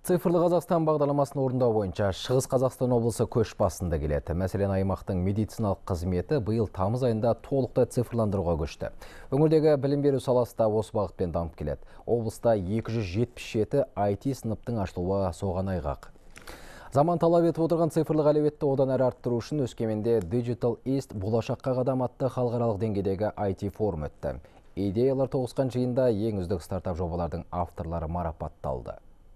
Цифрлы Қазақстан бағдарламасын орындау бойынша Шығыс Қазақстан облысы көш басында келеді. Мәселен, аймақтың медициналық қызметі биыл тамыз айында толықтай цифрландыруға көшті. Өңірдегі білім беру саласы да осы бағытпен дамып келеді. Облыста 277 IT сыныптың ашылуы соған айғақ. Заман талап етіп отырған цифрлық әлеуетті одан әрі арттыру үшін Өскеменде Digital East болашаққа қадам атты халықаралық деңгейдегі IT форум өтті. Идеялар тоғысқан жиында ең үздік стартап жобалардың авторлары марапатталды.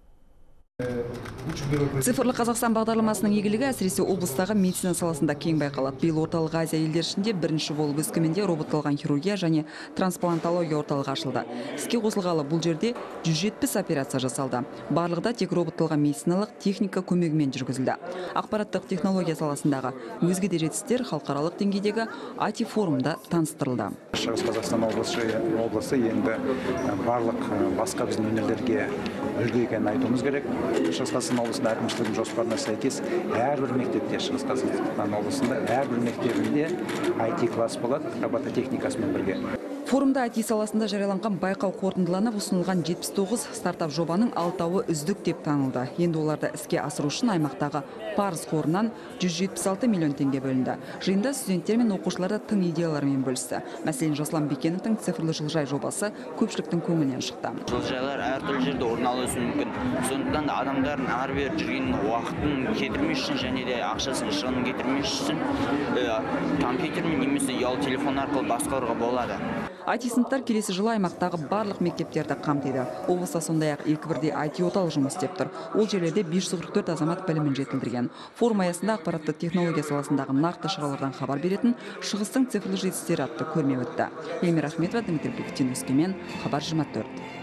Цифрлы Қазақстан бағдарламасының игілігі әсіресе облыстағы медицина саласында кең байқалады. Биыл орталық Азия елдері ішінде бірінші болып Өскеменде роботталған хирургия және трансплантология орталығы ашылды. Іске қосылғалы бұл жерде 170 операция жасалды. Барлығы да тек роботталған медициналық техника көмегімен жүргізілді. Ақпараттық технология саласындағы өзге де жетістіктер халықаралық деңгейдегі IT форумда таныстырылды. Шығыс Қазақстан облысы енді барлық басқа біздің өңірлерге үлгі екенін айтуымыз керек. Шығыс Қазақстан облысында әкімшілігінің жоспарына сәйкес әрбір мектепте, Шығыс Қазақстан облысында әрбір мектебінде IT класс болады, робототехникасымен бірге. Форумда IT саласында жарияланған байқау қорытындыланып ұсынылған 79 стартап жобаның 6-ы үздік деп танылды. Енді оларды іске асыру үшін аймақтағы парыз қорынан 176 миллион теңге бөлінді. Жиында студенттер мен оқушылар да тың идеялармен бөлісті. Мәселен, Жаслан Бекеновтың цифрлы жылыжай жобасы көпшіліктің көңілінен шықты. Жылыжайлар әртүрлі жерде орын алуы мүмкін. Сондықтан да адамдардың ары-бері жүрген уақытын кетірмес үшін және де ақшасын шығынын кетірмес үшін компьютермен немесе ұялы телефон арқылы басқаруға болады. IT сыныптар келесі жылы аймақтағы барлық мектептерді қамтиды. Облыста сондай-ақ 2-1-де IT орталық жұмыс істеп тұр. Ол жерлерде 544 азамат білімін жетілдірген. Форум аясында ақпаратты технология саласындағы нақты шаралардан хабар беретін Шығыстың цифрлы жетістіктері атты көрме өтті. Эльмира Ахметова, Дмитрий Пихтин, Өскемен, Хабар 24.